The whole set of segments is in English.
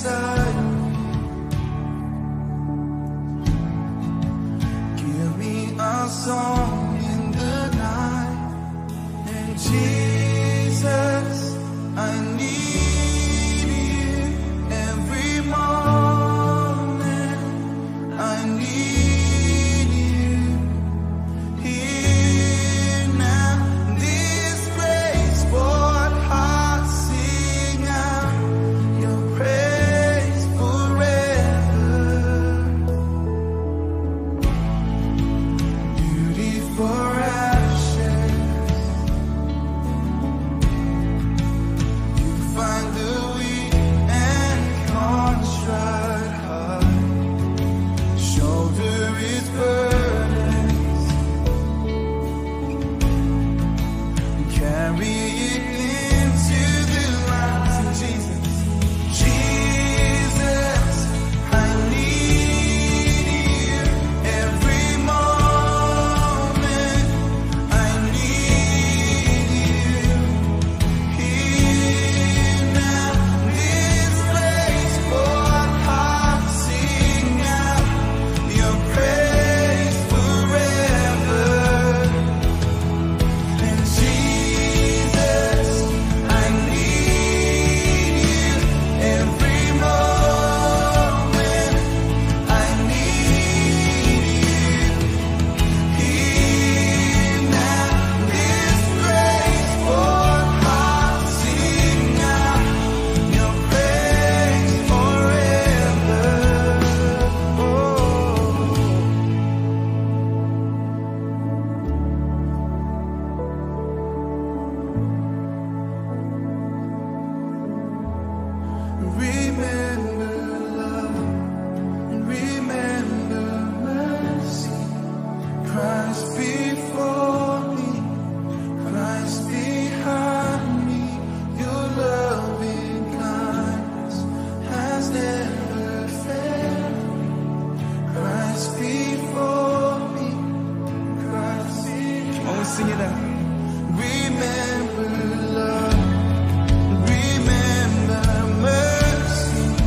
beside me. Give me a song in the night. And Jesus, I need you every moment. I need you here now. This place, what hearts sing out your praise forever. Beauty for ashes, you find the weak and contrite heart. Shoulder its burdens, carry it into the light. Jesus, Jesus, I need you every moment. I need you here now. This place, what hearts sing out your praise forever. And Jesus, I need you every moment. I need you here now. This place, what hearts sing out your praise forever. Oh. Remember love and remember mercy. Christ before me, Christ behind me. Your loving kindness has never failed me. Christ before me, Christ behind me. Oh, sing it out. Remember love, remember mercy.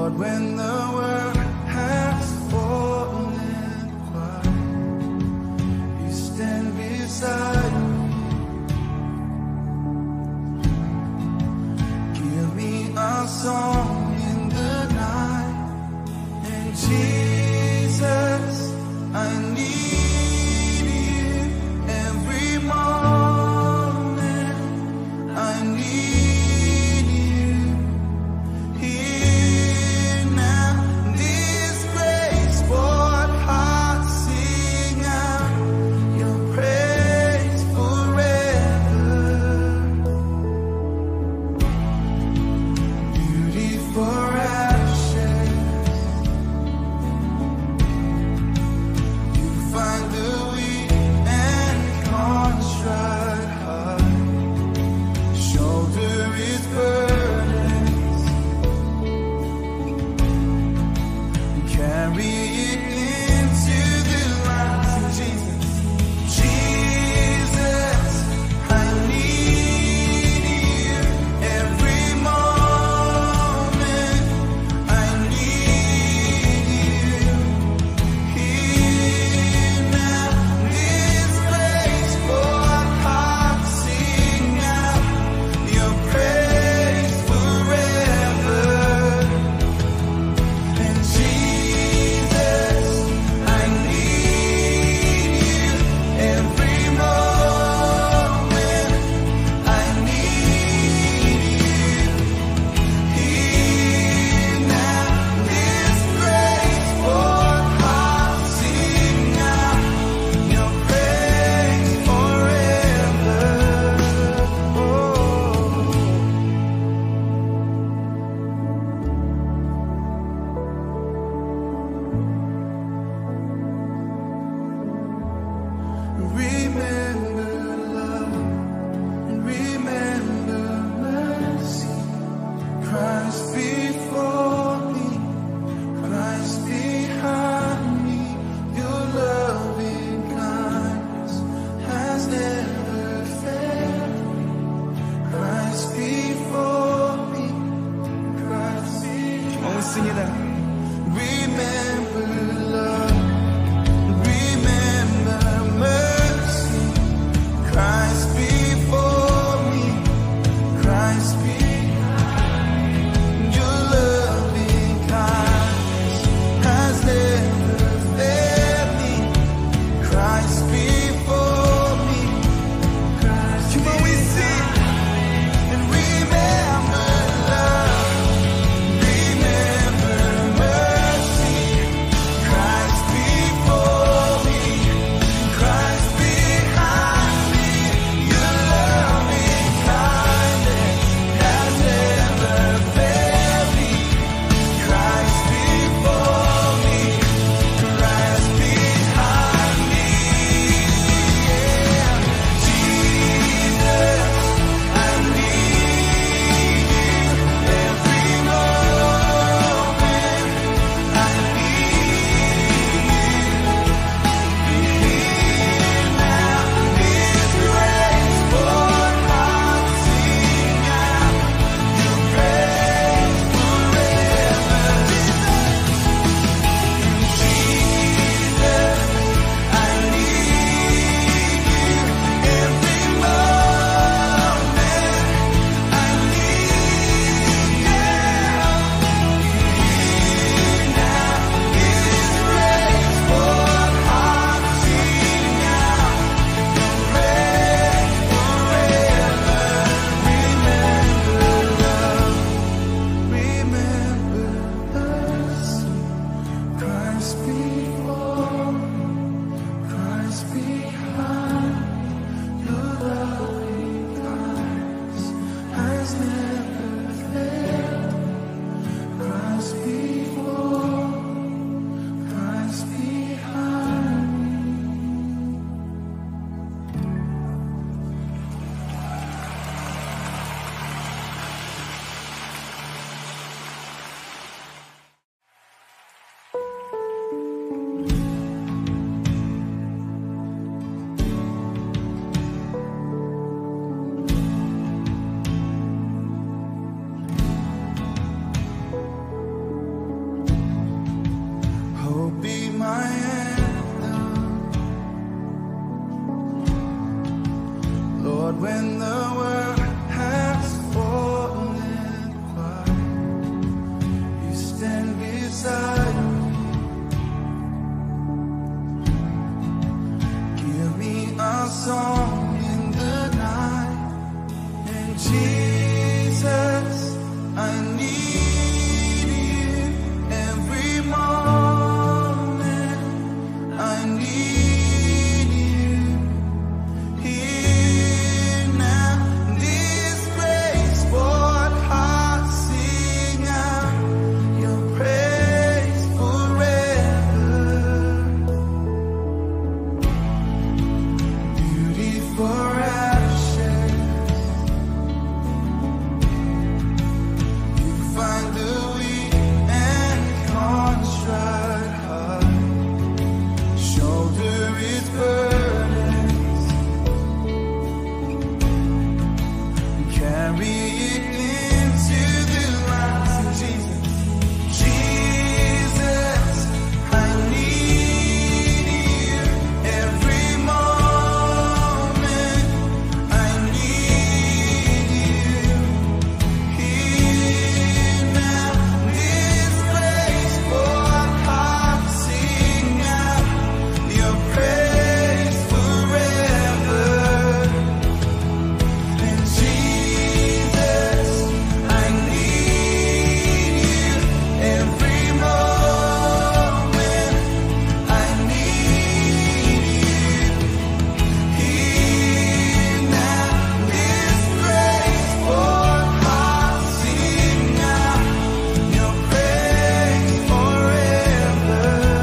Lord, when the world has fallen quiet, you stand beside me. Give me a song in the night, and Jesus, I need you every morning. I need you here now. This place, what hearts sing out your praise forever. Beauty for ashes, you find the weak and contrite heart. Shoulder its burdens, carry it into the light. Jesus, Jesus, I need you every morning. I need you here now. This place, for hearts sing out your praise forever. And Jesus, I need you every moment. I need you here now. This place, for hearts sing out your praise forever. Oh. Remember love and remember mercy. Christ before me, Christ behind me. Your loving kindness has never failed me. Christ before me, Christ behind me. Come on, let's sing it out. Remember love, remember mercy. Christ before me, Christ behind me. Your loving kindness has never failed me. Christ before me, Christ. Come on, we sing and remember love, remember mercy. song in the night. And Jesus, I need you every moment. I need you here now. This grace, what hearts sing out your praise forever. Beauty for ashes, you find the weak and contrite heart. Shoulder its burdens, carry it into the light. Jesus, Jesus, I need you every moment. I need you here now. This grace, what hearts sing out your praise forever. And Jesus, I need you every moment. I need you here now. This grace, what hearts sing out your praise forever.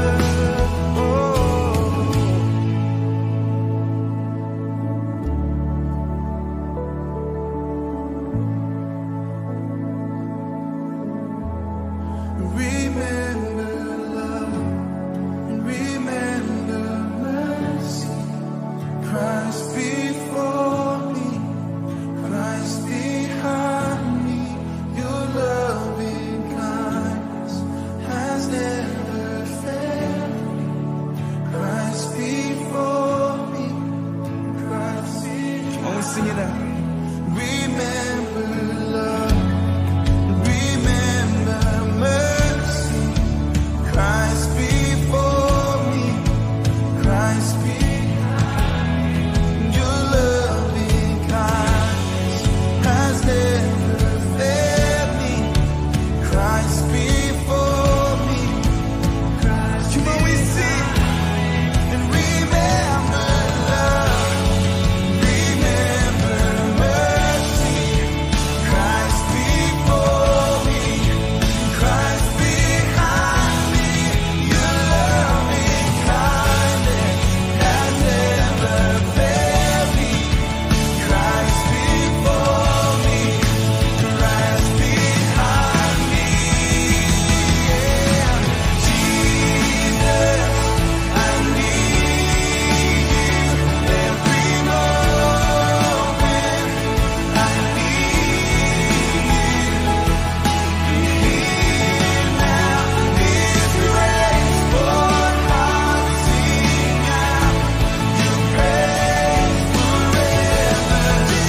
Remember love and remember mercy. Christ before me, Christ behind me. Your loving kindness has never failed me. Christ before me, Christ behind me. Oh, sing it out. Remember love, remember mercy. Christ before me, Christ behind me. Your loving kindness has never failed me. Christ before me, Christ. Come on, we sing and remember love, remember mercy. Christ before me, Christ behind me. Your loving kindness has never failed me. Christ before me, Christ behind me. Yeah. Jesus, I need you every moment. I need you here now. This grace, what hearts sing out your praise forever.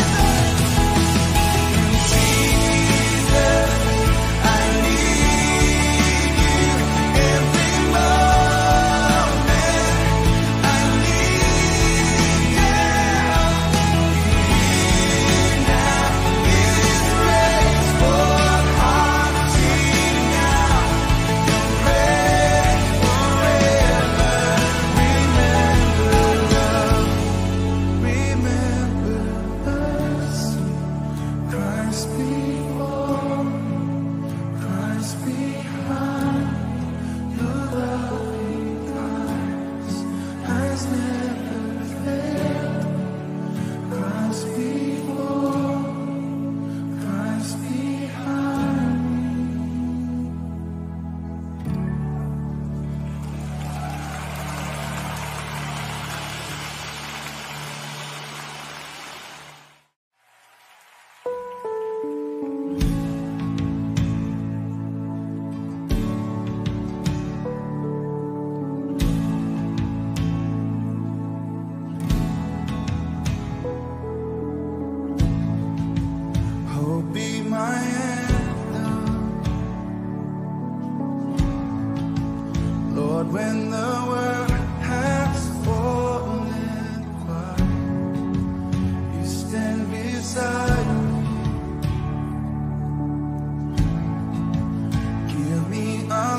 Jesus, I need you every moment. I need you here now. This grace, what hearts sing out your praise forever. Remember love, remember mercy. Christ before me, Christ behind me. Your loving kindness has never failed me. Christ before me, Christ behind me. Hope be my anthem, Lord, when the world has fallen quiet.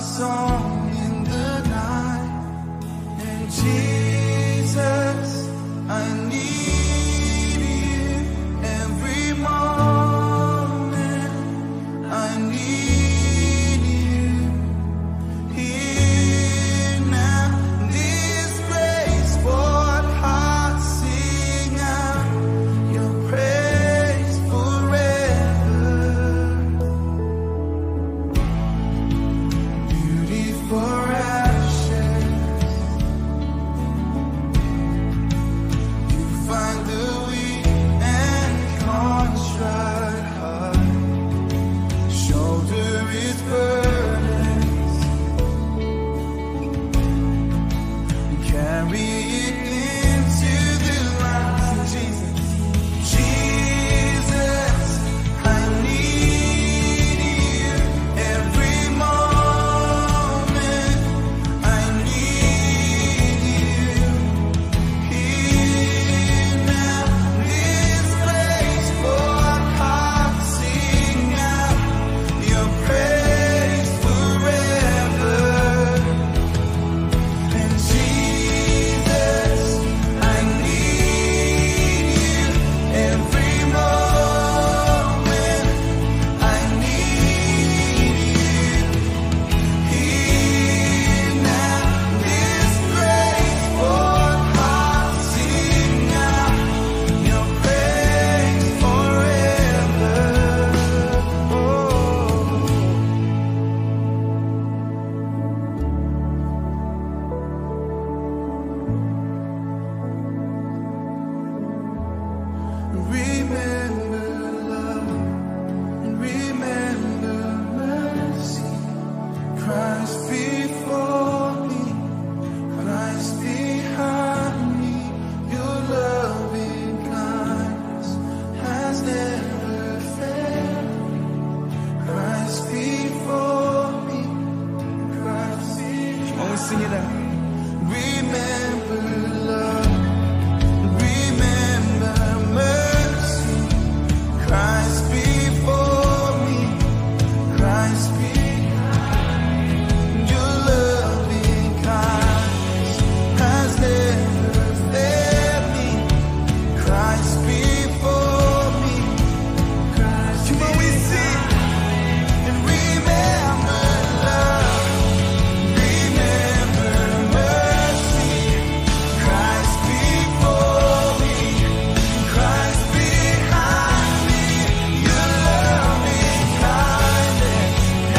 song in the night. And Jesus, I need you every moment. I need you here now. This place, what hearts sing out your praise forever. Beauty for ashes, you find the weak and contrite heart. Shoulder its burdens, carry it into the light. Jesus, Jesus, I need you every moment. I need you here now. This place, what hearts sing out your praise forever. And Jesus, I need you every moment. I need you here now. This place, what hearts sing out your praise forever. Oh. Remember love and remember mercy. Christ before me, Christ behind me. Your loving kindness has never failed. Christ before me, Christ behind me. Oh, sing it out. Remember love, remember mercy. Christ before me, Christ behind me. Your loving kindness has never failed me. Christ before me, Christ. Come on, we sing and remember love, remember mercy. Christ before me, Christ behind me. Your loving kindness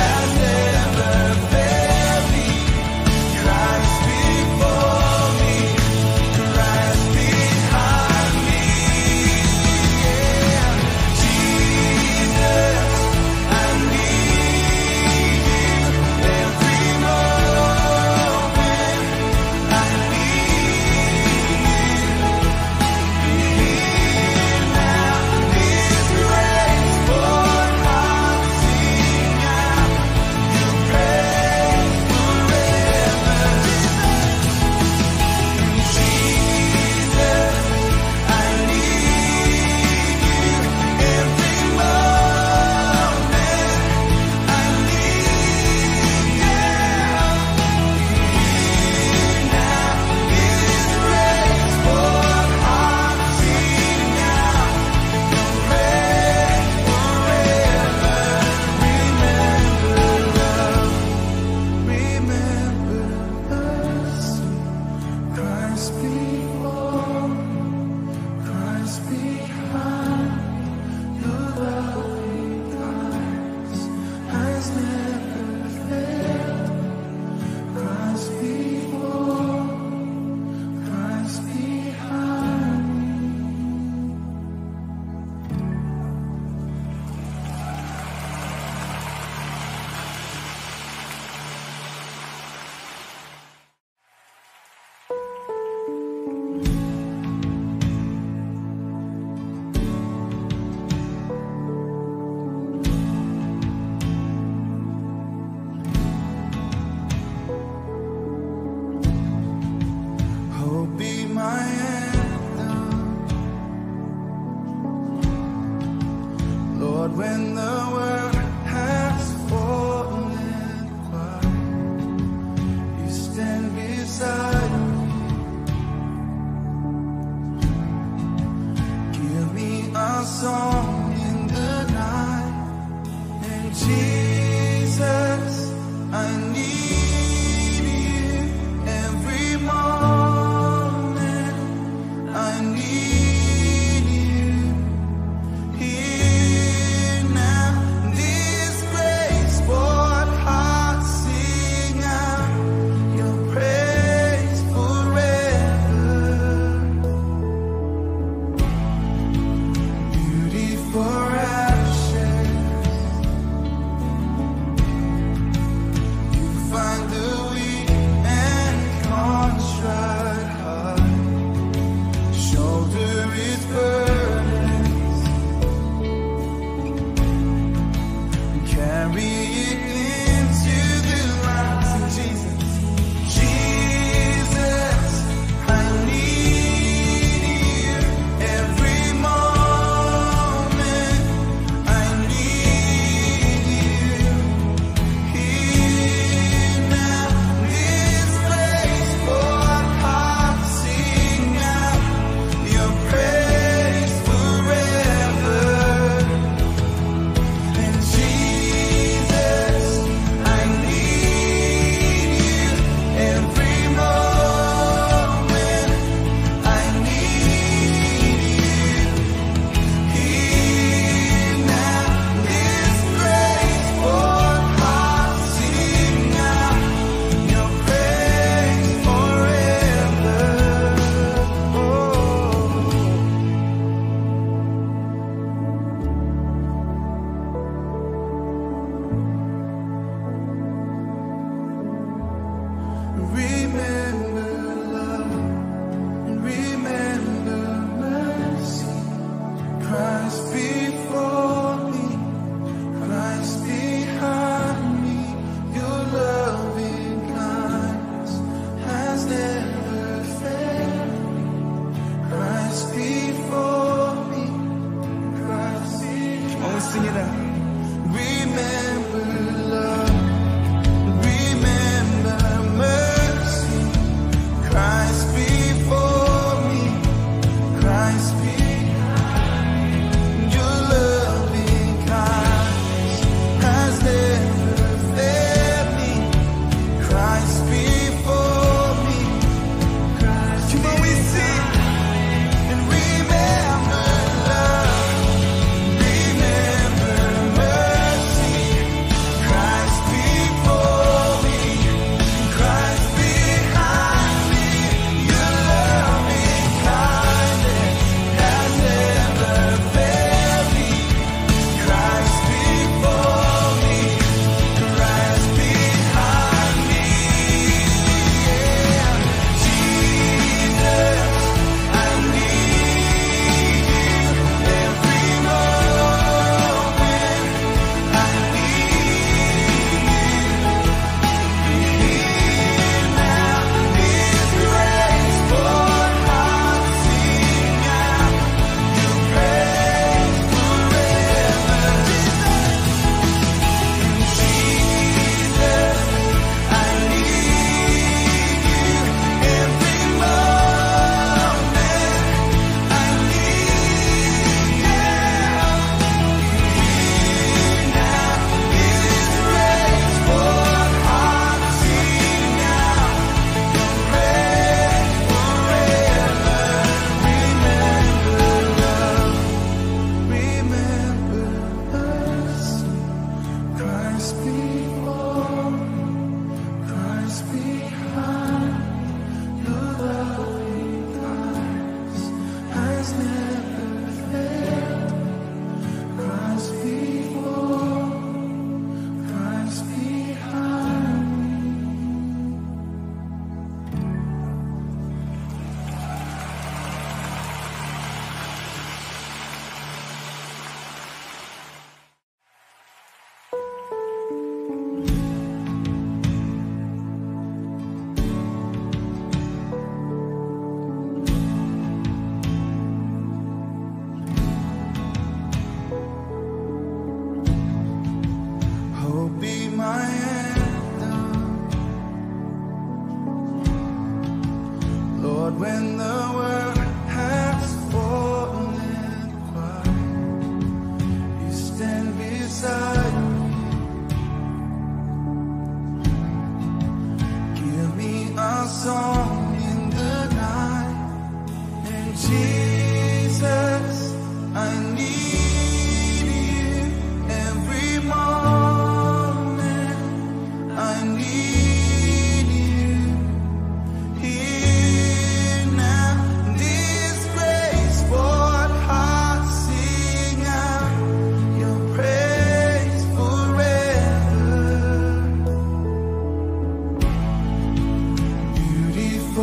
Beautiful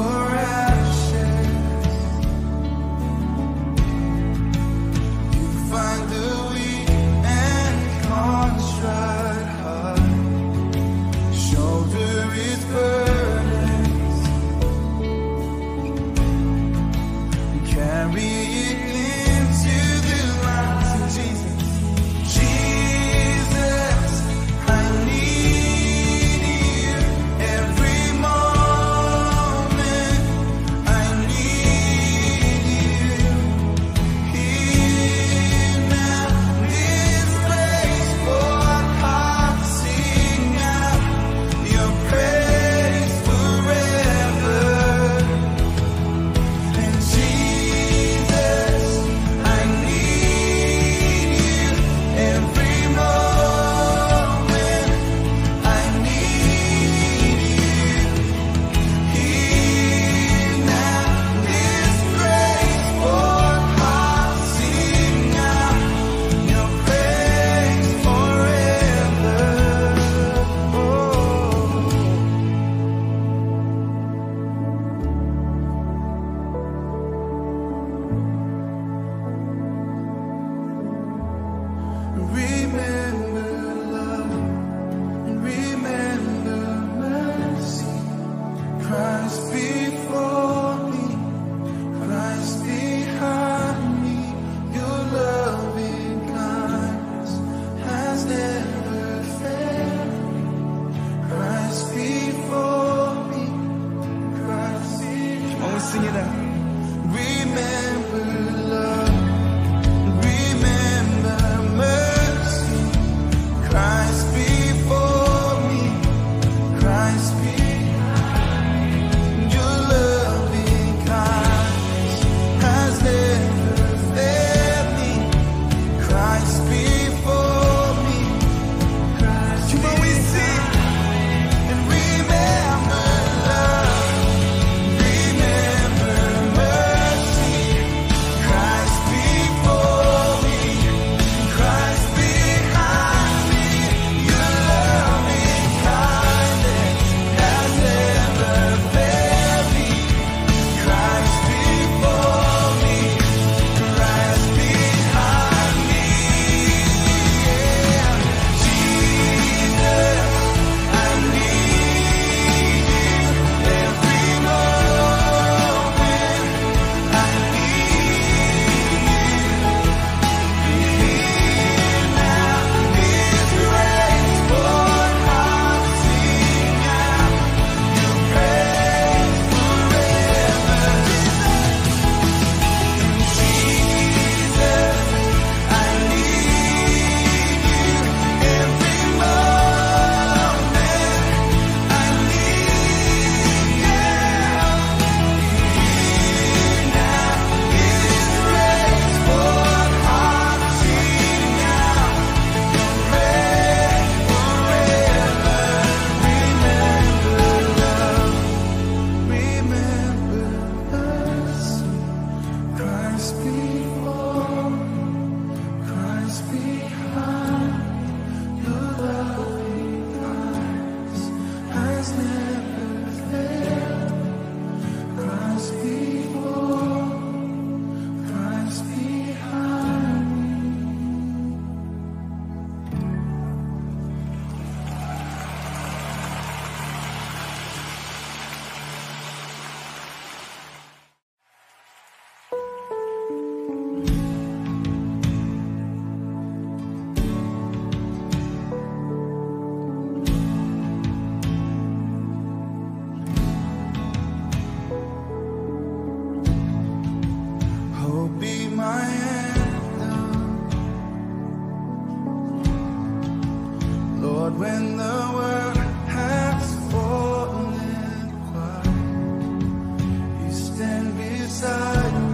when the world has fallen quiet, you stand beside me.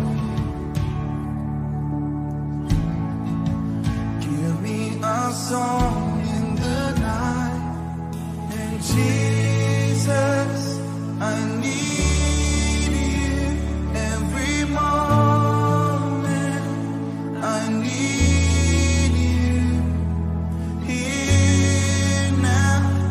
Give me a song in the night, and Jesus, I need you every moment. I need you here now.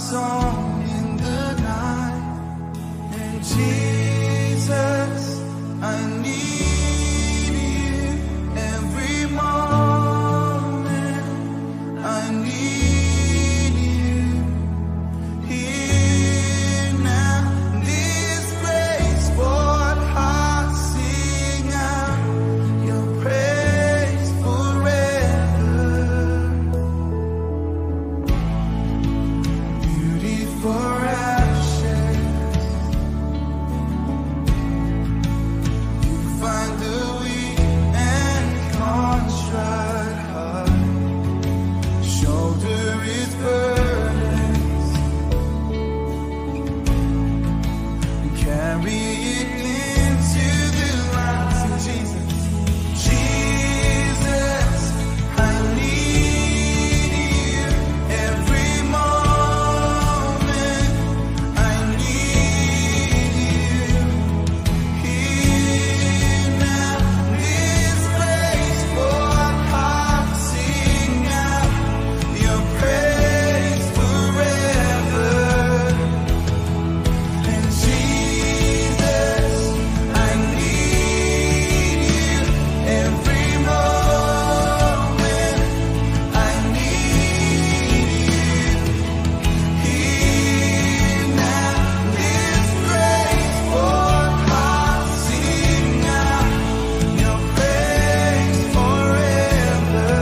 song in the night. And Jesus, I need you every moment. I need you here now. This place, what hearts sing out your praise forever. Beauty for ashes, you find the weak and contrite heart. Shoulder its burdens and carry it into the light. Sing Jesus. Jesus, I need you every moment. I need you here now. This place, what hearts sing out your praise forever. And Jesus, I need you every moment. I need you here now. This place, what hearts sing out your praise forever.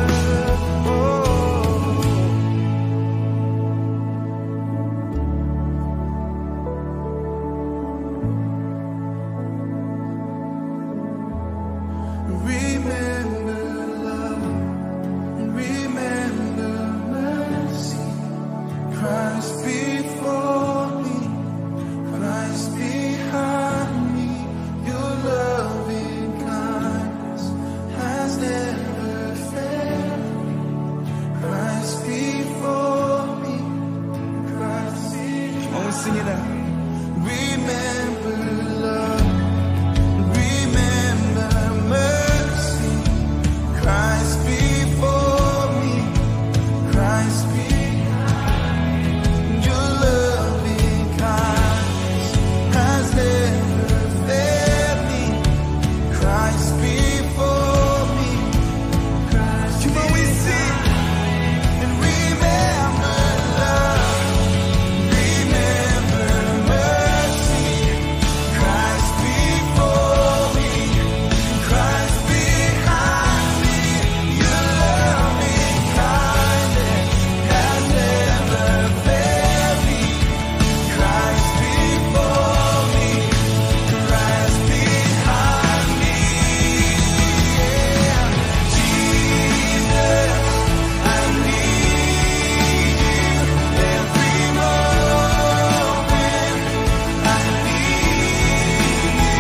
Remember love and remember mercy. Christ before me, Christ behind me. Your loving kindness has never failed me. Christ before me, Christ behind me. Oh, sing it out. Remember love, remember mercy. Christ before me, Christ behind me. Your loving kindness has never failed me. Christ before me, Christ. Come on, we sing and remember love, remember mercy. Christ before me, Christ behind me. Your loving kindness has never failed me. Christ before me, Christ behind me. Yeah. Jesus, I need you every moment. I need you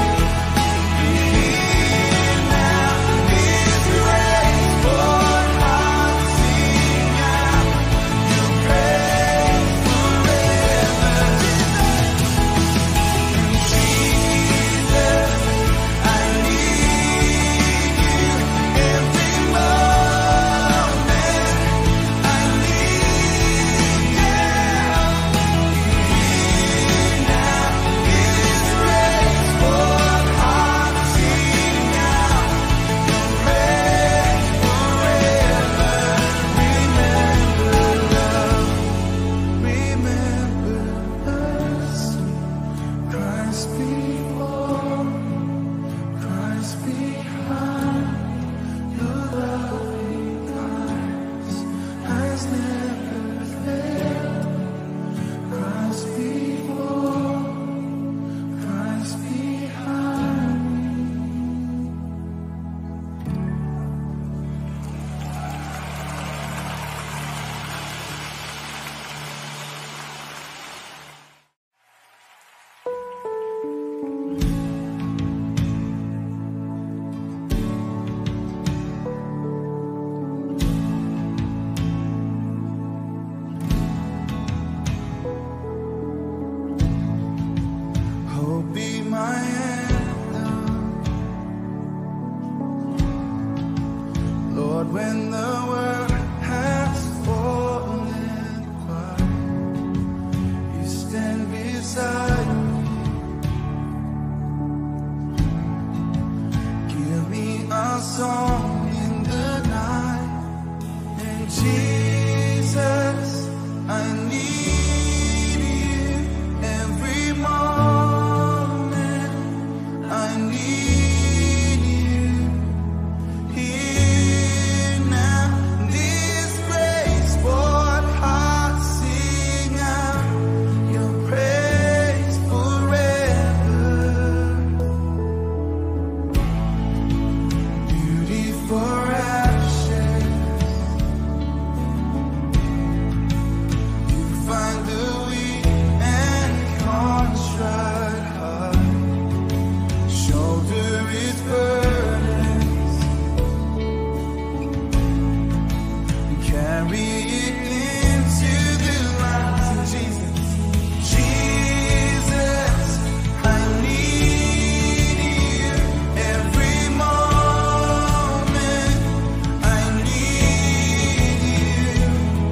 here now. This grace, what hearts sing out your praise forever. Jesus, I need you every moment. I need you now. This grace, what hearts sing out your praise forever. Remember love, remember mercy. Christ before, Christ behind. Your loving kindness has never failed. Christ before, Christ behind. Hope be my anthem, Lord, when the world has fallen quiet. Jesus, I need you every moment. I need you here now. This grace, what hearts sing out your praise forever. Beauty for ashes, you find the weak and contrite heart. Shoulder its burdens, carry it into the light. Jesus, Jesus, I need you every moment. I need you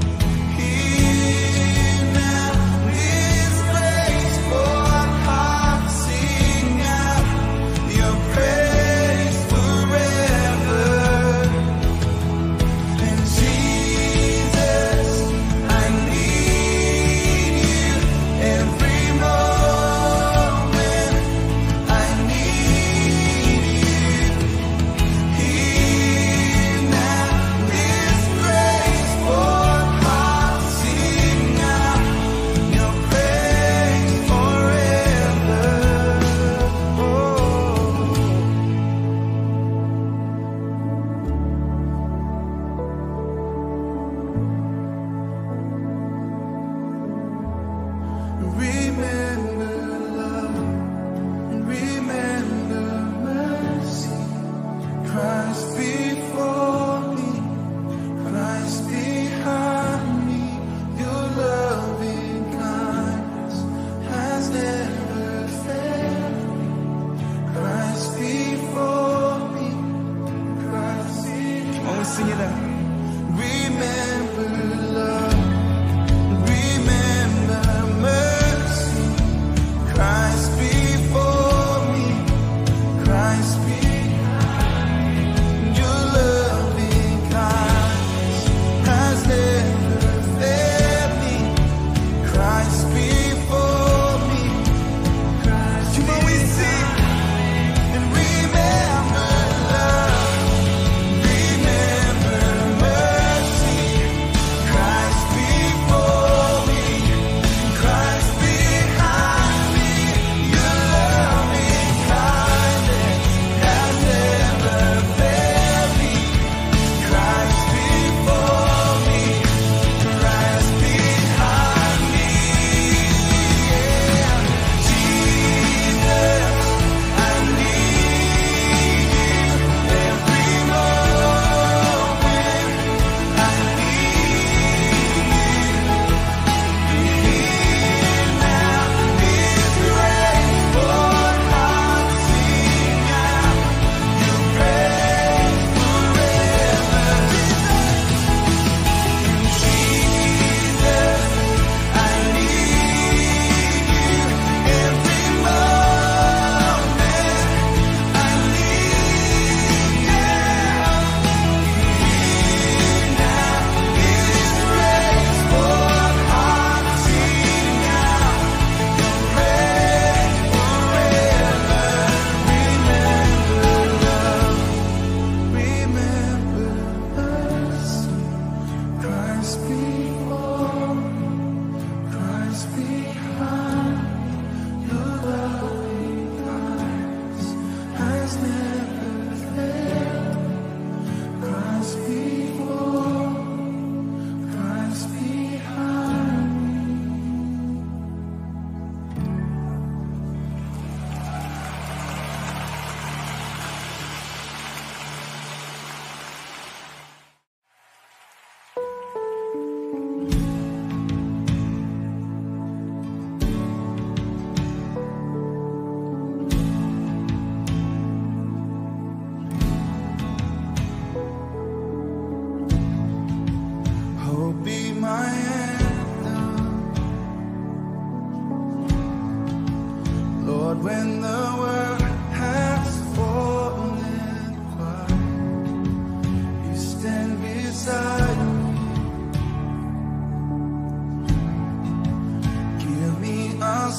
here now. This grace, for hearts sing out your praise forever. And Jesus, I need you every moment. I need you here now. This grace, for hearts sing out your praise forever. Remember love and remember mercy. Christ before me, Christ behind me. Your loving kindness has never failed me. Christ before me, Christ behind me. Oh, sing it out. Remember love, remember mercy. Christ before me, Christ behind me. Your loving kindness has never failed me. Christ before me, Christ. Come on, we sing and remember love, remember mercy.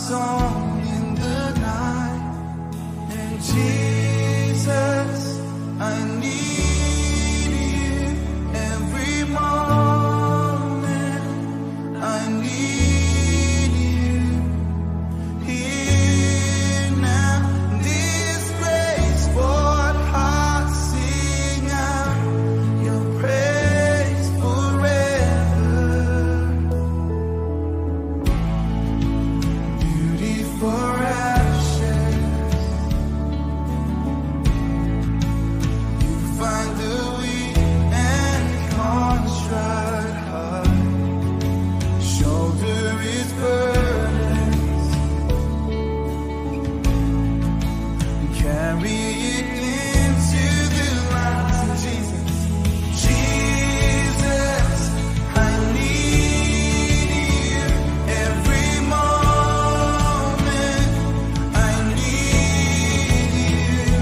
song in the night. And Jesus, I need you every moment. I need you here now. This place, what hearts sing out your praise forever. Beauty for ashes, you find the weak and contrite heart. Shoulder its burdens, carry it into the light. Jesus, Jesus, I need you every moment. I need you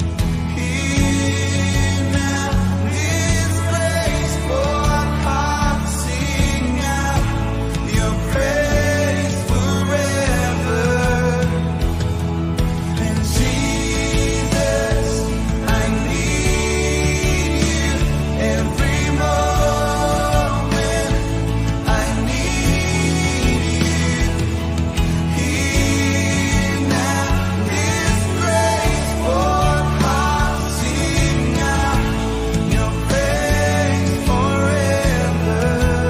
here now. This place, for hearts sing out your praise forever. And Jesus, I need you every moment. I need you here now. This place, for hearts sing out your praise forever.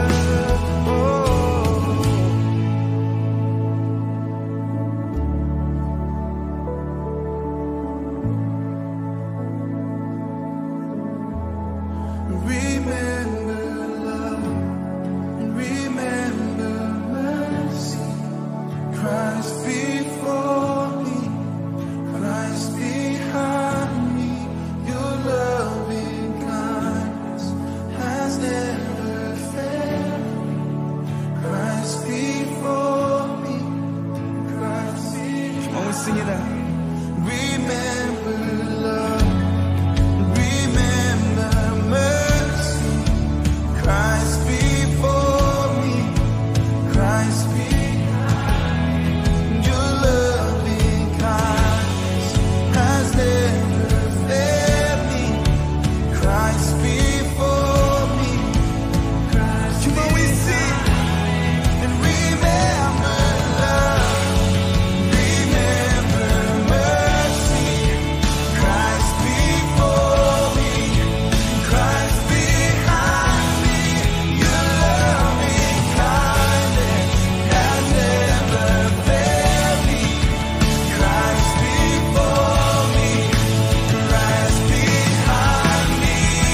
Remember love, remember mercy. Christ before me, Christ behind me. Your loving kindness has never failed. Christ before me, Christ behind me. Come on, we sing it out. Remember love, remember mercy. Christ before me, Christ behind. Your loving kindness has never failed me. Christ before me, Christ. Come on, we sing and remember love, remember mercy. Christ before me, Christ behind me. Your loving kindness has never failed me. Christ before me, Christ behind me.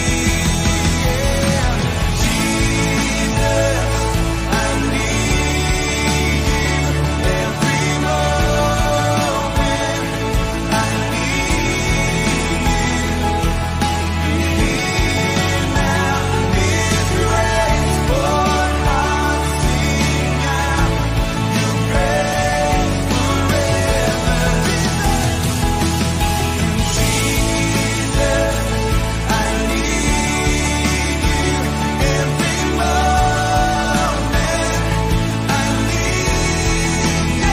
Yeah. Jesus, I need you every moment. I need you here now. This grace, for hearts sing out your praise forever. Jesus, I need you every moment. I need you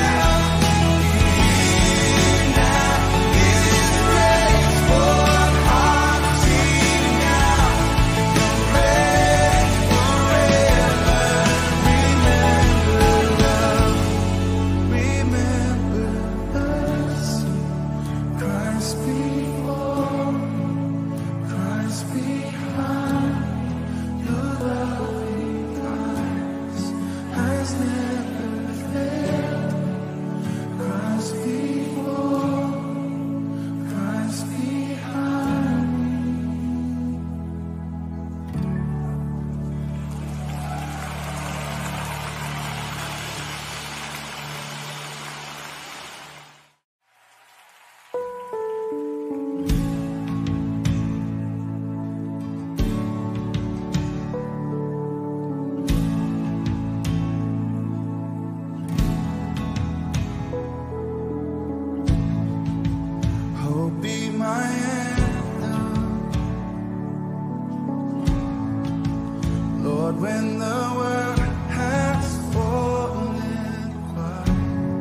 here now. This grace, for hearts sing out your praise forever. Remember love, remember mercy. Christ before, Christ behind. Your loving kindness has never failed. Christ before, Christ behind. Hope be my anthem, Lord, when the world has fallen quiet.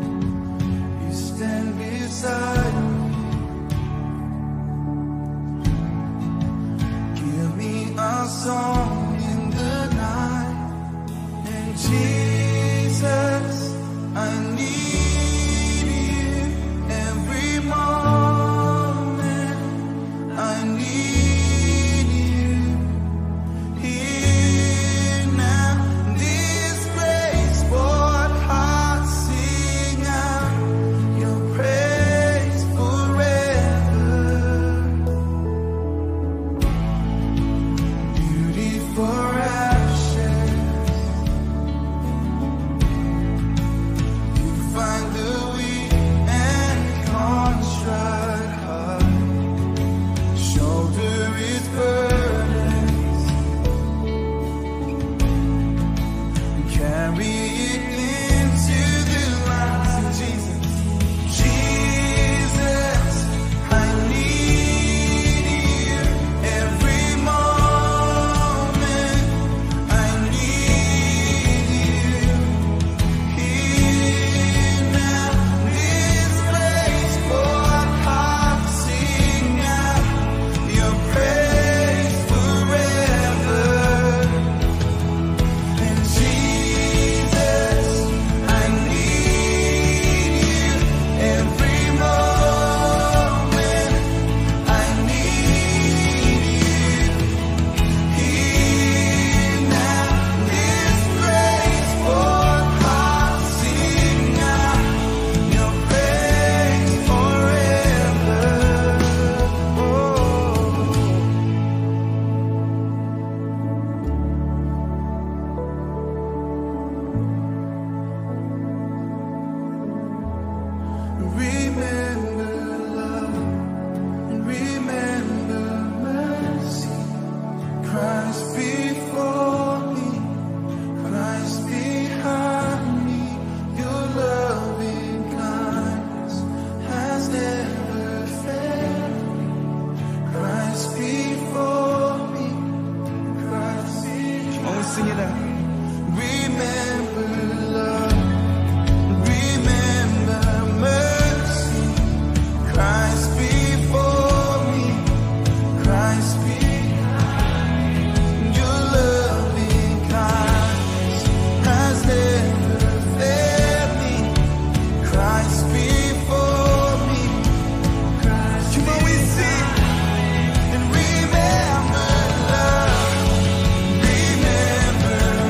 song in the night. And Jesus, I need you every moment. I need you here now. This place, Lord, hearts sing out your praise forever. Beauty for ashes, you find the weak and contrite heart. Shoulder its burdens and carry it into the light. Jesus, Jesus, I need you every moment. I need you here now. This place, Lord, hearts sing out your praise forever. And Jesus, I need you every moment. I need you here now. This place, Lord, hearts sing out your praise forever. Remember love and remember mercy. Christ before me, Christ behind me. Your loving kindness has never failed me. Christ before me, Christ behind me. Oh, sing it out. Remember love, remember mercy. Christ before me, Christ behind me. Your loving kindness has never failed me. Christ before me, Christ. Come on, we sing and remember love, remember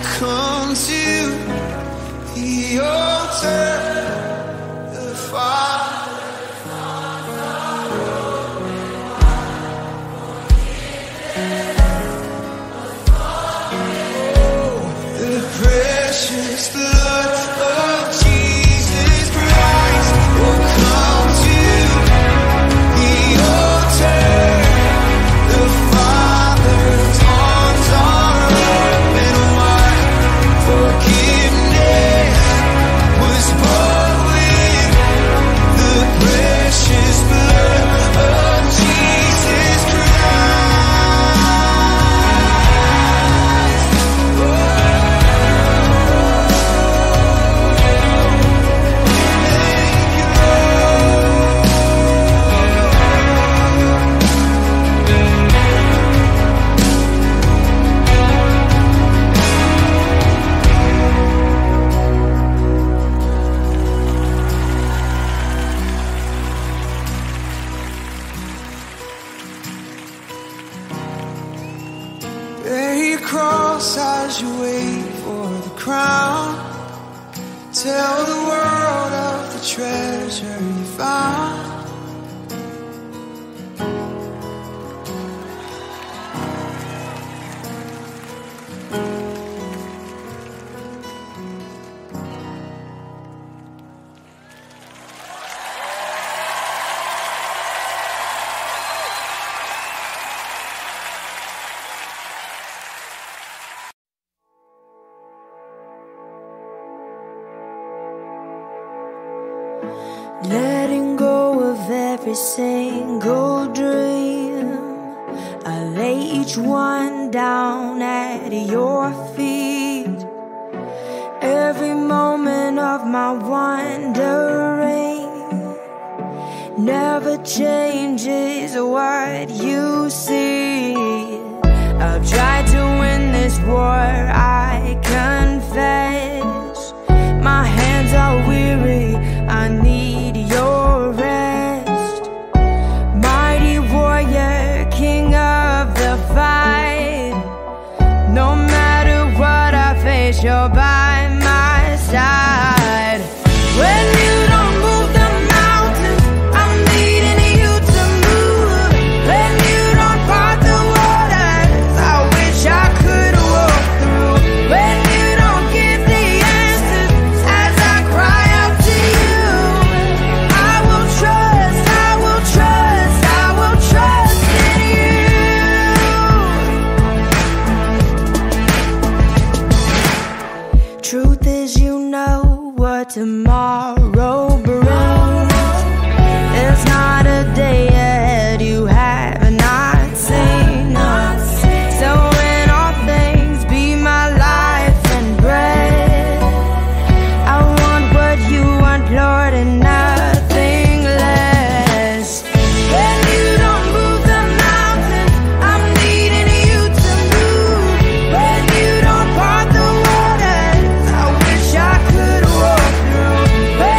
come to the altar, the Father. The precious blood of Jesus Christ will come to the altar. The Father's arms are open wide. Forgiveness was bought with the precious blood of Jesus Christ. Bear your cross as you wait for the crown. Tell the world of the treasure you found. Letting go of every single dream, I lay each one down at your feet. Every moment of my wandering never changes what you see. I've tried to win this war, I confess. My hands are weary, I need your rest. Mighty warrior, king of the fight. No matter what I face, you're by my side. When you don't move the mountains, I'm needing you to move. When you don't part the waters, I wish I could walk through. When you don't give the answers as I cry out to you, I will trust, I will trust, I will trust in you. Truth is, you know what tomorrow brings. There's not a day yet you have not seen. So in all things, be my life and bread. I want what you want, Lord, and nothing less. When you don't move the mountains, I'm needing you to move. When you don't part the waters, I wish I could walk through. When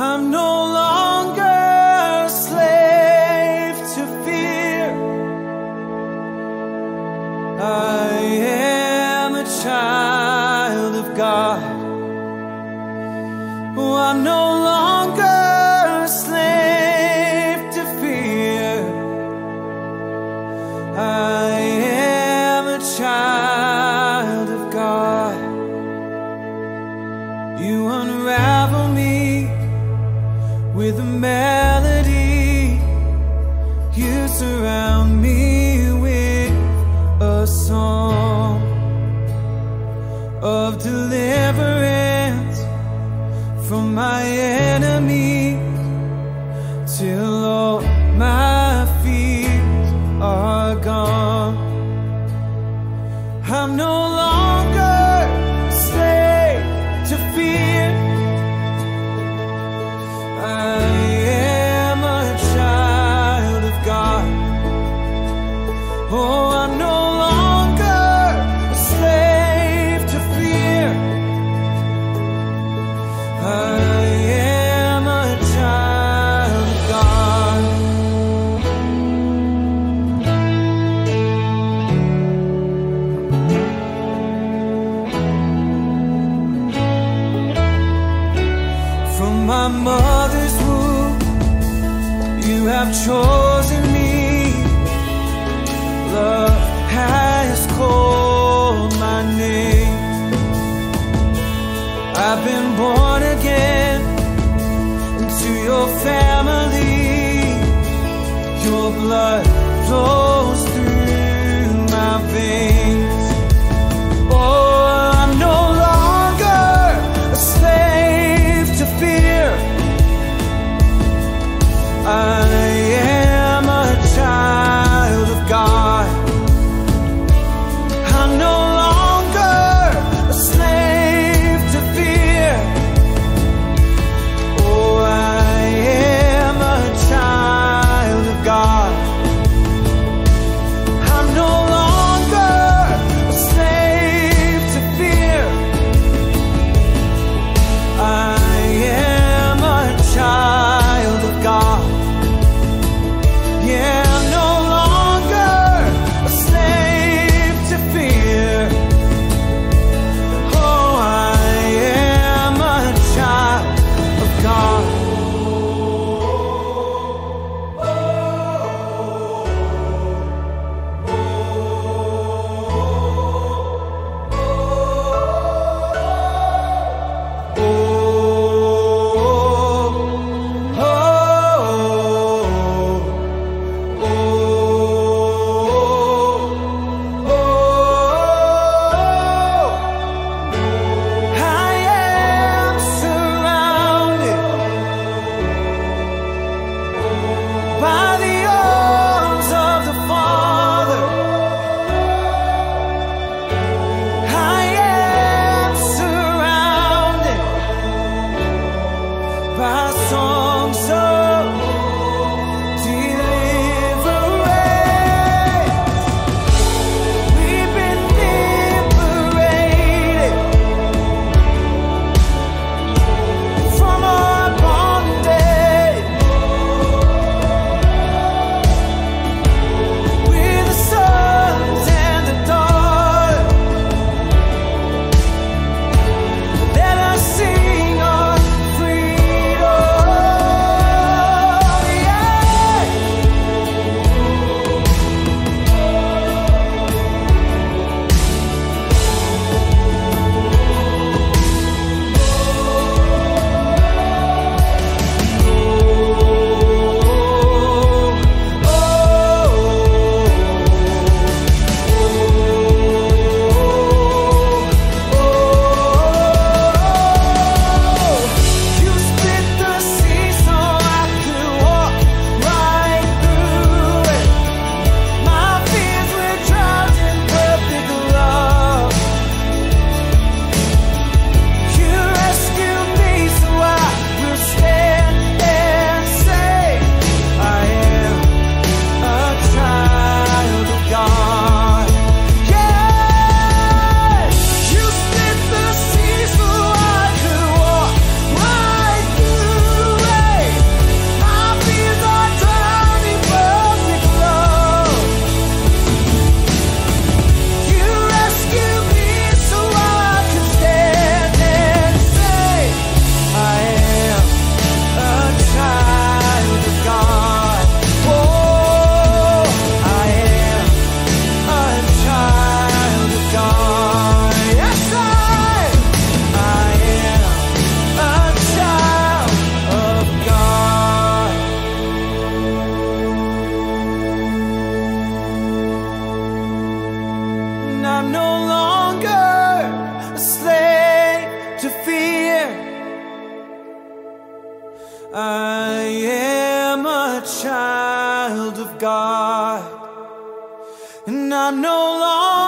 I'm no longer a slave to fear. I am a child of God. Oh, I'm no longer a slave to fear. I am a child of God. You unravel me with a melody. You surround me with a song of deliverance from my enemy, till all my fears are gone. I'm no longer a slave to fear. I am a child of God. Oh, I'm no longer a slave to fear. I am a child of God. From my mother's womb, you have chosen me. Love has called my name. I've been born again into your family. Your blood flows through my veins. Oh, I'm no longer a slave to fear. I am a child of God. I'm no longer a slave to fear. Oh, I am a child of God. no longer a slave to fear. I am a child of God, and I'm no longer